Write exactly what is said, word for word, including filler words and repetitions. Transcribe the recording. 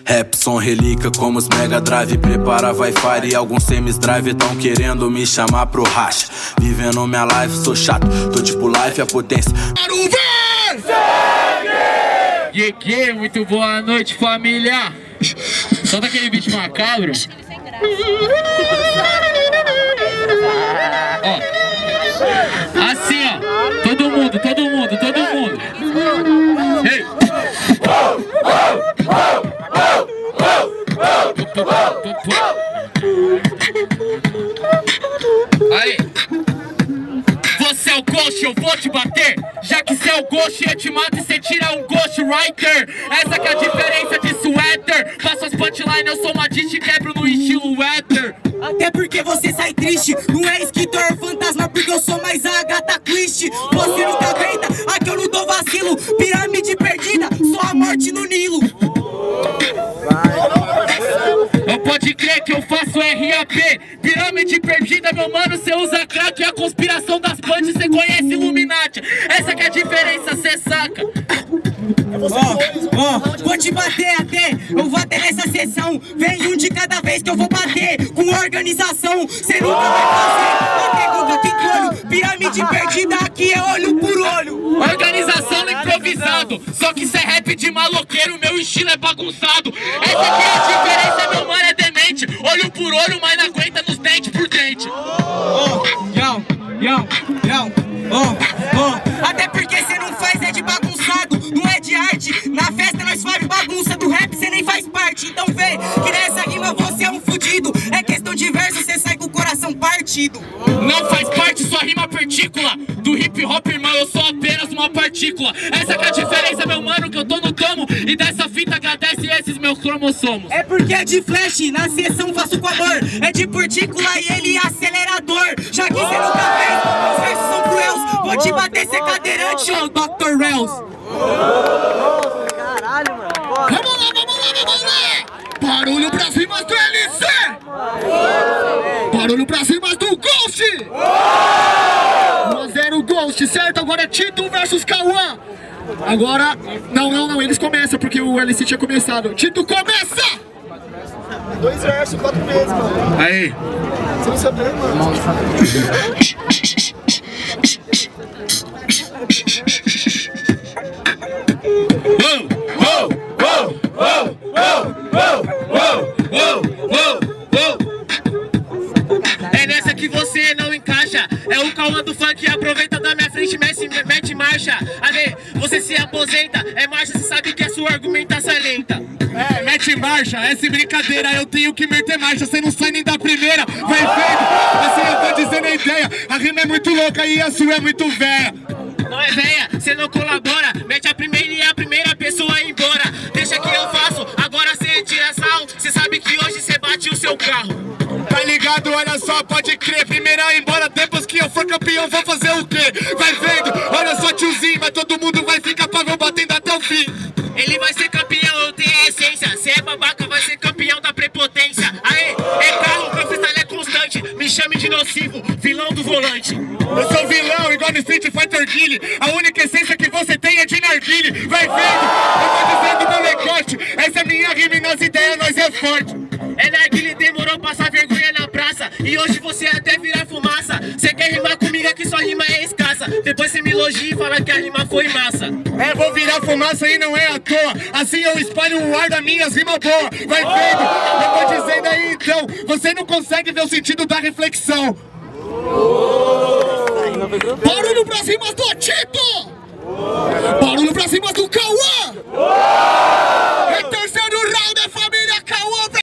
Rap som relíquia como os Mega Drive. Prepara Wi-Fi e alguns semis-drive tão querendo me chamar pro racha. Vivendo minha life, sou chato, tô tipo life, a potência. Que que, muito boa noite, família. Solta aquele beat macabro. Ó, assim ó, todo mundo, todo mundo, todo mundo. Ei. Aí. Você é o Ghost, eu vou te bater. Já que você é o Ghost, eu te mato e cê tira um Ghost Writer. Essa que é a diferença de suéter. Faço as punchlines, eu sou uma dish e quebro no estilo Weather. Até porque você sai triste. Não é escritor fantasma, porque eu sou mais a Agatha Christie. Você nunca aguenta, aqui eu não dou vacilo. Pirâmide perdida, só a morte no Nilo. Não pode crer que eu faço R A P. Pirâmide perdida, meu mano, cê usa crack. E a conspiração das punches, cê conhece Illuminati. Essa que é a diferença, cê saca. Ó, ó, vou te bater até, eu vou até nessa sessão. Vem um de cada vez que eu vou bater. Com organização, cê nunca vai fazer. Bater com o quinto olho. Pirâmide perdida, aqui é olho por olho. Organização no improvisado. Só que cê é rap de maloqueiro, meu estilo é bagunçado. Essa aqui é a diferença, meu mano, é demente. Olho por olho, mas não aguenta nos dente por dente. Ó, yo, yo, yo, ó, ó. Até porque cê não faz é de bagunçado, não é de arte. Na festa nós faz bagunça, do rap cê nem faz parte. Então vê que nessa rima você é um fudido. É questão de verso, cê sai com o coração partido. Não faz parte sua rima partícula. Do hip hop, irmão, eu sou apenas uma partícula. Essa que é a diferença, meu mano, que eu tô no tomo. E dessa fita agradece esses meus cromossomos. É porque é de flash, na sessão faço com amor. É de partícula e ele é acelerador. Já que cê nunca fez, os versos são cruéis. Vou te bater, cê cadeirante, ó, doutor Wells. Caralho, mano. Vamos lá, vamos lá, vamos lá. Barulho pra cima do L C. Barulho pra cima do Ghost. um a zero Ghost, certo? Agora é Tito versus Cauã. Agora, não, não, não, eles começam, porque o L C tinha começado. Tito, começa! Dois versos, quatro vezes, mano. Aí. Você não sabia, mano. É nessa que você não encaixa. É o Cauã do funk, aproveita da minha frente, mete, mete marcha. Ale, você se aposenta, é marcha, você sabe que a sua argumentação é lenta. É, mete marcha, essa brincadeira, eu tenho que meter marcha, você não sai nem da primeira, vai vendo, assim eu tô dizendo a ideia, a rima é muito louca e a sua é muito velha. Não é velha, você não colabora, mete a primeira e a primeira pessoa ir embora. Deixa que eu faço, agora cê tira sal, cê sabe que hoje cê bate o seu carro. Tá ligado, olha só, pode crer, primeira a ir embora, depois que eu for campeão vou fazer o quê? Vai vendo, olha só tiozinho, mas todo mundo vai ficar pavão batendo até o fim. Ele vai ser campeão, eu tenho a essência, cê é babaca, vai ser campeão da prepotência. Aê, é carro, professor, é constante, me chame de nocivo, vilão do volante. Eu sou vilão, igual no Street Fighter Kill, a única essência que você tem é de narguile. Vai vendo, eu tô dizendo molecote, essa é minha rima e nas ideias nós é forte. É narguile, demorou passar vergonha na praça, e hoje você até virar fumaça. Cê quer rimar comigo aqui, sua rima é escassa, depois cê me elogia e fala que a rima foi massa. É, vou virar fumaça e não é à toa, assim eu espalho o ar das minhas rimas boas. Vai vendo, eu tô dizendo aí então, você não consegue ver o sentido da reflexão. Barulho pra cima do Tito!